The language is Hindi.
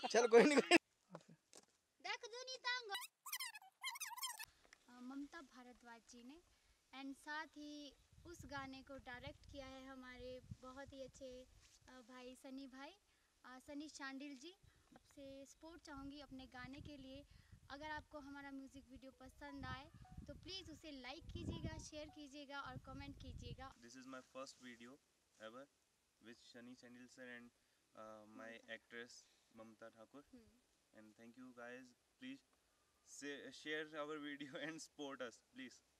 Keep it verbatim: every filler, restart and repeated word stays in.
चल कोई नहीं देख दो नहीं तांग ममता भारद्वाज जी ने, एंड साथ ही उस गाने को डायरेक्ट किया है हमारे बहुत ही अच्छे भाई सनी भाई, सनी शांडिल जी। आपसे सपोर्ट चाहूँगी अपने गाने के लिए। अगर आपको हमारा म्यूज़िक वीडियो पसंद आए तो प्लीज़ उसे लाइक कीजिएगा, शेयर कीजिएगा और कमेंट कीजिएगा। This is my first video ever with Sunny Shandil sir and my actress Mamta Thakur, and thank you guys, please share our video and support us please.